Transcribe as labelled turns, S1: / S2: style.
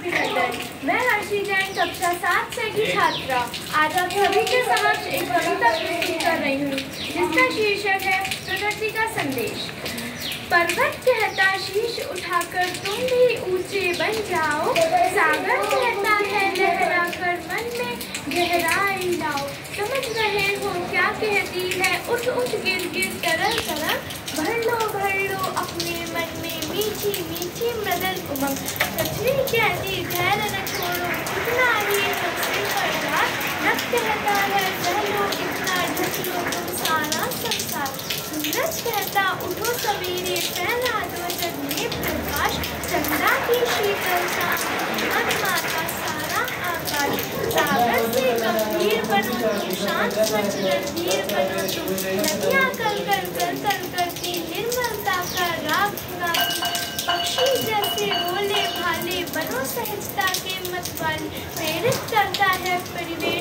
S1: अभिनंदन। मैं हर्षी जैन कक्षा 7 से की छात्रा आज आप सभी के समक्ष एक कविता प्रस्तुत कर रही हूँ जिसका शीर्षक है प्रकृति का संदेश। पर्वत कहता शीश उठाकर तुम भी ऊंचे बन जाओ, सागर कहता है लहराकर मन में गहराई लाओ। समझ रहे हो क्या कहती है उठ उठ गिर गिर तरल तरल, भर लो अपने मन में मीठी मीठी मृदुल उमंग। पृथ्वी कहती धैर्य न छोड़ो इतना ही सबसे बड़ा, नभ कहता है सह लो इतना ढक लो तुम सारा संसार। सूरज कहता उठो सवेरे फैला दो जग में प्रकाश, चंद्रा की शीतलता मन माता सारा आकाश। सागर से गंभीर बनो तुम शांत स्वच्छ रणधीर बनो तुम, नदियाँ कल करती निर्मलता का राग गाती। पक्षी जैसे भोले भाले बनो सहजता के मतवाले, प्रेरित करता है परिवेश